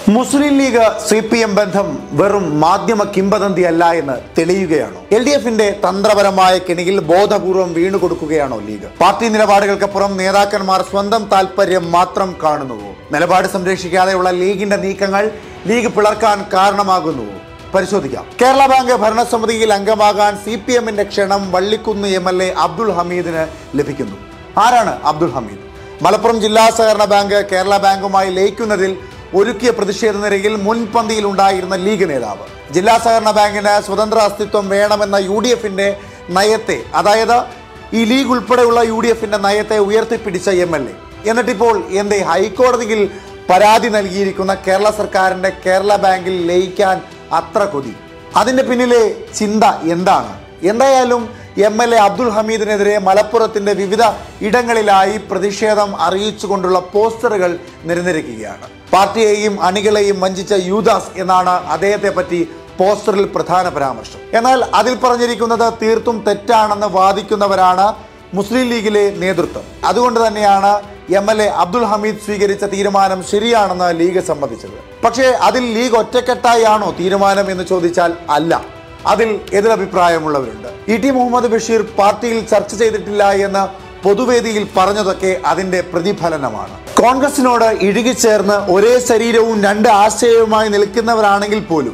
മുസ്ലിം league CPM ബന്ധം വെറും മാധ്യമ കിംവദന്തിയല്ല എന്ന് തെളിയുകയാണോ? LDFന്റെ തന്ത്രപരമായ കെണിയിൽ ബോധപൂർവം വീണുകൊടുക്കുകയാണോ ലീഗ്? പാർട്ടി നിലപാടുകൾക്കപ്പുറം നേതാക്കന്മാർ സ്വന്തം താല്പര്യം മാത്രം കാണുന്നുവോ? നിലപാട് സംരക്ഷിക്കാതെയുള്ള ലീഗിന്റെ നീക്കങ്ങൾ ലീഗ് പിളർക്കാൻ കാരണമാകുന്നുവോ? പരിശോധിക്കാം. കേരള ബാങ്ക് ഭരണസമിതിയിൽ അംഗമാകാൻ CPMന്റെ ക്ഷണം വള്ളിക്കുന്ന് MLA അബ്ദുൾ ഹമീദിന് ലഭിക്കുന്നു. ആരാണ് അബ്ദുൾ ഹമീദ്? മലപ്പുറം ജില്ലാ സഹകരണ ബാങ്ക് കേരള ബാങ്കുമായി ലയിക്കുന്നതിൽ ഒരുക്കിയ പ്രതിഷേധ നിരയിൽ മുൻപന്തിയിൽ ഉണ്ടായിരുന്ന ലീഗ് നേതാവ്. ജില്ലാ സഹകരണ ബാങ്കിന് സ്വതന്ത്ര അസ്തിത്വം വേണമെന്ന UDFന്റെ നയത്തെ, അതായത് ഈ ലീഗ് ഉൾപ്പെടെയുള്ള UDFന്റെ നയത്തെ ഉയർത്തിപ്പിടിച്ച MLA. എന്നിട്ടിപ്പോൾ എന്തേ ഹൈക്കോടതിയിൽ പരാതി നൽകിയിരിക്കുന്ന കേരള സർക്കാരിന്റെ കേരള ബാങ്കിൽ ലയിക്കാൻ അത്ര കൊതി? അതിന്റെ പിന്നിലെ ചിന്ത എന്താണ്? എന്തായാലും MLA അബ്ദുൾ ഹമീദിനെതിരെ മലപ്പുറത്തിന്റെ വിവിധ ഇടങ്ങളിലായി പ്രതിഷേധം അറിയിച്ചുകൊണ്ടുള്ള പോസ്റ്ററുകൾ നിരന്നിരിക്കുകയാണ്. പാർട്ടിയെയും അണികളെയും വഞ്ചിച്ച യൂദാസ് എന്നാണ് അദ്ദേഹത്തെ പറ്റി പോസ്റ്ററിൽ പ്രധാന പരാമർശം. എന്നാൽ അതിൽ പറഞ്ഞിരിക്കുന്നത് തീർത്തും തെറ്റാണെന്ന് വാദിക്കുന്നവരാണ് മുസ്ലിം ലീഗിലെ നേതൃത്വം. അതുകൊണ്ട് തന്നെയാണ് MLA അബ്ദുൾ ഹമീദ് സ്വീകരിച്ച തീരുമാനം ശരിയാണെന്ന് ലീഗ് സമ്മതിച്ചത്. പക്ഷേ അതിൽ ലീഗ് ഒറ്റക്കെട്ടായാണോ തീരുമാനം എന്ന് ചോദിച്ചാൽ അല്ല. അതിൽ എതിരഭിപ്രായമുള്ളവരുണ്ട്. ET മുഹമ്മദ് ബഷീർ പാർട്ടിയിൽ ചർച്ച ചെയ്തിട്ടില്ല എന്ന് പൊതുവേദിയിൽ പറഞ്ഞതൊക്കെ അതിന്റെ പ്രതിഫലനമാണ്. കോൺഗ്രസിനോട് ഇഴുകിച്ചേർന്ന് ഒരേ ശരീരവും രണ്ട് ആശയവുമായി നിൽക്കുന്നവരാണെങ്കിൽ പോലും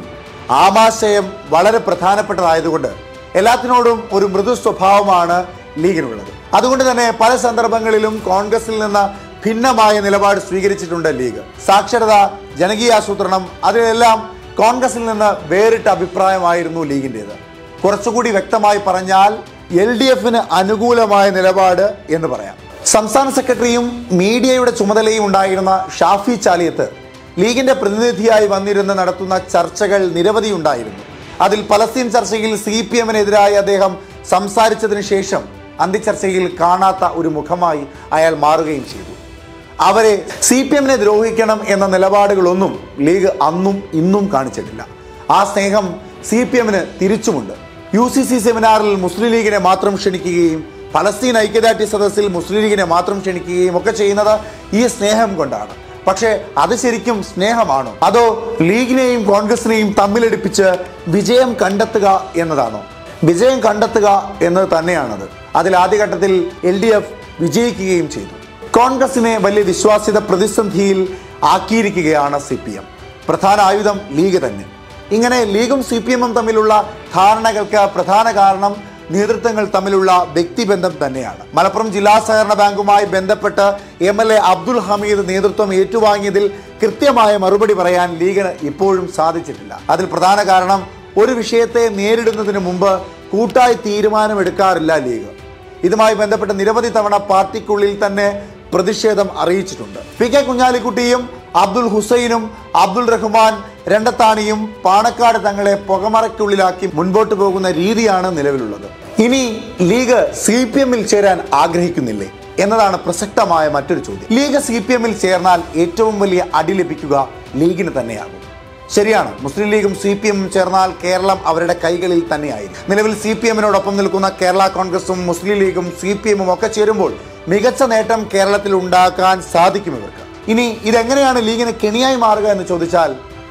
ആമാശയം വളരെ പ്രധാനപ്പെട്ടതായതുകൊണ്ട് എല്ലാത്തിനോടും ഒരു മൃദു സ്വഭാവമാണ് ലീഗിനുള്ളത്. അതുകൊണ്ട് തന്നെ പല സന്ദർഭങ്ങളിലും കോൺഗ്രസിൽ നിന്ന് ഭിന്നമായ നിലപാട് സ്വീകരിച്ചിട്ടുണ്ട് ലീഗ്. സാക്ഷരത, ജനകീയാസൂത്രണം, അതിലെല്ലാം കോൺഗ്രസിൽ നിന്ന് വേറിട്ട അഭിപ്രായമായിരുന്നു ലീഗിൻ്റെത്. കുറച്ചുകൂടി വ്യക്തമായി പറഞ്ഞാൽ LDFന് അനുകൂലമായ നിലപാട് എന്ന് പറയാം. സംസ്ഥാന സെക്രട്ടറിയും മീഡിയയുടെ ചുമതലയും ഉണ്ടായിരുന്ന ഷാഫി ചാലിയത്ത് ലീഗിന്റെ പ്രതിനിധിയായി വന്നിരുന്ന് നടത്തുന്ന ചർച്ചകൾ നിരവധി ഉണ്ടായിരുന്നു. അതിൽ പലസ്തീൻ ചർച്ചയിൽ CPMനെതിരായി അദ്ദേഹം സംസാരിച്ചതിന് ശേഷം അന്തിച്ചർച്ചയിൽ കാണാത്ത ഒരു മുഖമായി അയാൾ മാറുകയും ചെയ്തു. അവരെ CPMനെ ദ്രോഹിക്കണം എന്ന നിലപാടുകളൊന്നും ലീഗ് അന്നും ഇന്നും കാണിച്ചിട്ടില്ല. ആ സ്നേഹം CPMന് തിരിച്ചുമുണ്ട്. UCC സെമിനാറിൽ മുസ്ലിം ലീഗിനെ മാത്രം ക്ഷണിക്കുകയും പലസ്തീൻ ഐക്യദാർഢ്യ സദസ്സിൽ മുസ്ലിം ലീഗിനെ മാത്രം ക്ഷണിക്കുകയും ഒക്കെ ചെയ്യുന്നത് ഈ സ്നേഹം കൊണ്ടാണ്. പക്ഷേ അത് ശരിക്കും സ്നേഹമാണോ? അതോ ലീഗിനെയും കോൺഗ്രസിനെയും തമ്മിലടിപ്പിച്ച് വിജയം കണ്ടെത്തുക എന്നതാണോ? വിജയം കണ്ടെത്തുക എന്നത് തന്നെയാണത്. അതിൽ ആദ്യഘട്ടത്തിൽ LDF വിജയിക്കുകയും ചെയ്തു. കോൺഗ്രസിനെ വലിയ വിശ്വാസ്യത പ്രതിസന്ധിയിൽ ആക്കിയിരിക്കുകയാണ് CPM. പ്രധാന ആയുധം ലീഗ് തന്നെ. ഇങ്ങനെ ലീഗും CPMും തമ്മിലുള്ള ധാരണകൾക്ക് പ്രധാന കാരണം നേതൃത്വങ്ങൾ തമ്മിലുള്ള വ്യക്തിബന്ധം തന്നെയാണ്. മലപ്പുറം ജില്ലാ സഹകരണ ബാങ്കുമായി ബന്ധപ്പെട്ട് MLA അബ്ദുൾ ഹമീദ് നേതൃത്വം ഏറ്റുവാങ്ങിയതിൽ കൃത്യമായ മറുപടി പറയാൻ ലീഗിന് ഇപ്പോഴും സാധിച്ചിട്ടില്ല. അതിൽ പ്രധാന കാരണം ഒരു വിഷയത്തെ നേരിടുന്നതിന് മുമ്പ് കൂട്ടായി തീരുമാനമെടുക്കാറില്ല ലീഗ്. ഇതുമായി ബന്ധപ്പെട്ട് നിരവധി തവണ പാർട്ടിക്കുള്ളിൽ തന്നെ പ്രതിഷേധം അറിയിച്ചിട്ടുണ്ട്. PK കുഞ്ഞാലിക്കുട്ടിയും അബ്ദുൾ ഹുസൈനും അബ്ദുൾ റഹ്മാൻ രണ്ടത്താണിയും പാണക്കാട് തങ്ങളെ പുകമറയ്ക്കുള്ളിലാക്കി മുൻപോട്ട് പോകുന്ന രീതിയാണ് നിലവിലുള്ളത്. ഇനി ലീഗ് CPMൽ ചേരാൻ ആഗ്രഹിക്കുന്നില്ലേ എന്നതാണ് പ്രസക്തമായ മറ്റൊരു ചോദ്യം. ലീഗ് CPMൽ ചേർന്നാൽ ഏറ്റവും വലിയ അടി ലഭിക്കുക ലീഗിന് തന്നെയാകും. ശരിയാണ്, മുസ്ലിം ലീഗും CPMും ചേർന്നാൽ കേരളം അവരുടെ കൈകളിൽ തന്നെയായിരിക്കും. നിലവിൽ CPMനോടൊപ്പം നിൽക്കുന്ന കേരള കോൺഗ്രസും മുസ്ലിം ലീഗും CPMും ഒക്കെ ചേരുമ്പോൾ മികച്ച നേട്ടം കേരളത്തിൽ ഉണ്ടാക്കാൻ സാധിക്കും ഇവർക്ക്. ഇനി ഇതെങ്ങനെയാണ് ലീഗിന് കെണിയായി മാറുക എന്ന് ചോദിച്ചാൽ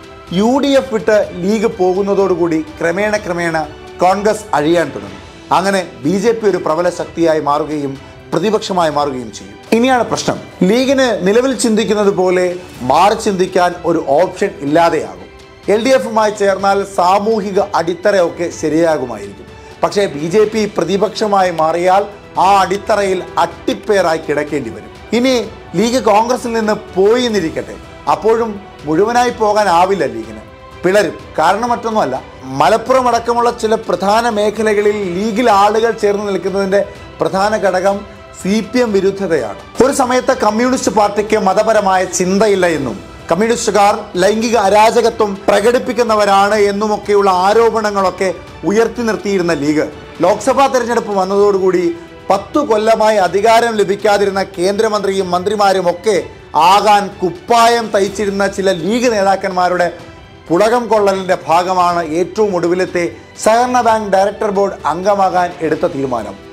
UDF വിട്ട് ലീഗ് പോകുന്നതോടുകൂടി ക്രമേണ കോൺഗ്രസ് അഴിയാൻ തുടങ്ങും. അങ്ങനെ BJP ഒരു പ്രബല ശക്തിയായി മാറുകയും പ്രതിപക്ഷമായി മാറുകയും ചെയ്യും. ഇനിയാണ് പ്രശ്നം. ലീഗിന് നിലവിൽ ചിന്തിക്കുന്നത് പോലെ മാറി ചിന്തിക്കാൻ ഒരു ഓപ്ഷൻ ഇല്ലാതെയാകും. LDFുമായി ചേർന്നാൽ സാമൂഹിക അടിത്തറയൊക്കെ ശരിയാകുമായിരിക്കും. പക്ഷേ BJP പ്രതിപക്ഷമായി മാറിയാൽ ആ അടിത്തറയിൽ അട്ടിപ്പേറായി കിടക്കേണ്ടി വരും. ഇനി ലീഗ് കോൺഗ്രസിൽ നിന്ന് പോയി എന്നിരിക്കട്ടെ, അപ്പോഴും മുഴുവനായി പോകാനാവില്ല. ലീഗിന് പിളരും. കാരണം മറ്റൊന്നുമല്ല, മലപ്പുറം അടക്കമുള്ള ചില പ്രധാന മേഖലകളിൽ ലീഗിൽ ആളുകൾ ചേർന്ന് നിൽക്കുന്നതിൻ്റെ പ്രധാന ഘടകം CPM വിരുദ്ധതയാണ്. ഒരു സമയത്ത് കമ്മ്യൂണിസ്റ്റ് പാർട്ടിക്ക് മതപരമായ ചിന്തയില്ല എന്നും കമ്മ്യൂണിസ്റ്റുകാർ ലൈംഗിക അരാജകത്വം പ്രകടിപ്പിക്കുന്നവരാണ് എന്നുമൊക്കെയുള്ള ആരോപണങ്ങളൊക്കെ ഉയർത്തി നിർത്തിയിരുന്ന ലീഗ് ലോക്സഭാ തെരഞ്ഞെടുപ്പ് വന്നതോടുകൂടി 10 കൊല്ലമായി അധികാരം ലഭിക്കാതിരുന്ന കേന്ദ്രമന്ത്രിയും മന്ത്രിമാരും ഒക്കെ ആകാൻ കുപ്പായം തയ്ച്ചിരുന്ന ചില ലീഗ് നേതാക്കന്മാരുടെ പുളകം കൊള്ളലിൻ്റെ ഭാഗമാണ് ഏറ്റവും ഒടുവിലത്തെ സഹകരണ ബാങ്ക് ഡയറക്ടർ ബോർഡ് അംഗമാകാൻ എടുത്ത തീരുമാനം.